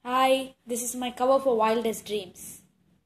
Hi, this is my cover for Wildest Dreams.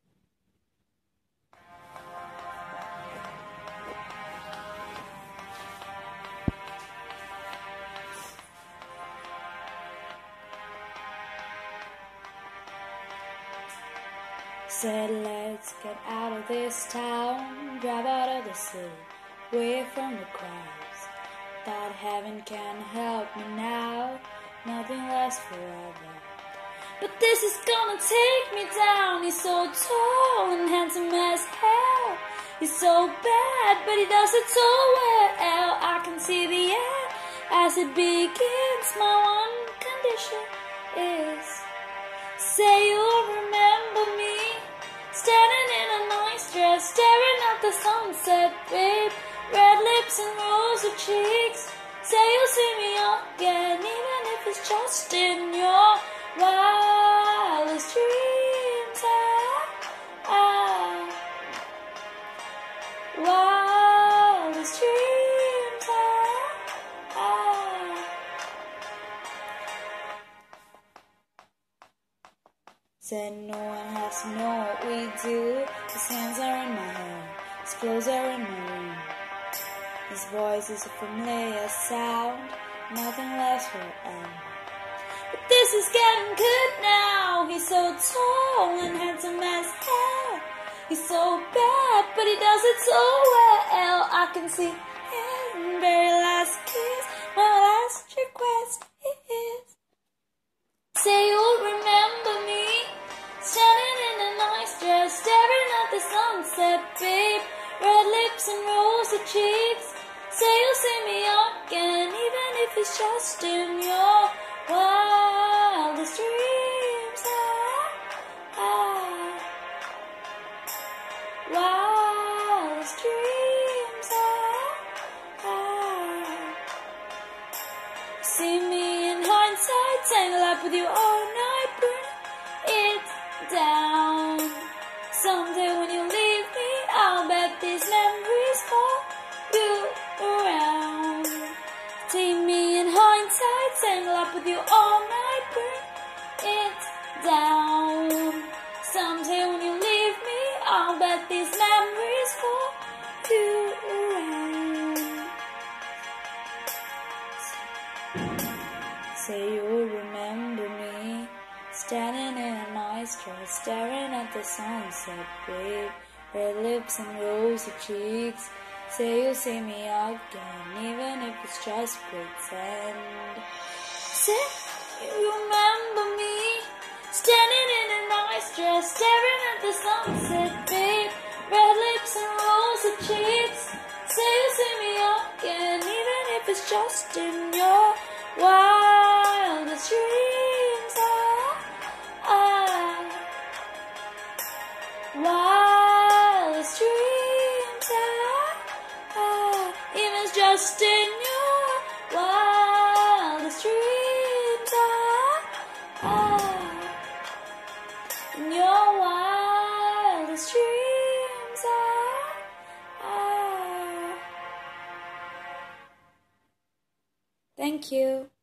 Said let's get out of this town, drive out of the city, away from the crowds. Thought heaven can help me now, nothing lasts forever. But this is gonna take me down. He's so tall and handsome as hell. He's so bad, but he does it so well. I can see the end as it begins. My one condition is, say you'll remember me, standing in a nice dress, staring at the sunset, babe. Red lips and rosy cheeks. Say you'll see me again, even if it's just in your wildest dreams. Wildest dreams. Said no one has to know what we do. His hands are in my hair, his clothes are in my room. His voice is a familiar sound, nothing lasts forever. But this is getting good now. He's so tall and handsome as hell. He's so bad, but he does it so well. I can see his very last kiss. My last request is, say you'll remember me, standing in a nice dress, staring at the sunset, babe. Red lips and rosy cheeks. Say you'll see me again, even if it's just in your wildest dreams. Wildest dreams. See me in hindsight, tangle up with you all night, burning it down. Someday when you leave me, I'll bet these memories follow you around. See me in hindsight, tangle up with you all night, burn it down. Someday when you leave me, I'll bet these memories follow you around. Say you'll remember me, standing in a nice dress, staring at the sunset, babe. Red lips and rosy cheeks. Say you'll see me again, even if it's just pretend. Say you remember me, standing in a nice dress, staring at the sunset, babe. Red lips and rosy cheeks. Say you'll see me again, even if it's just in your wildest dreams. Wildest dreams. Even it's just in your wildest dreams. In your wildest dreams. Thank you.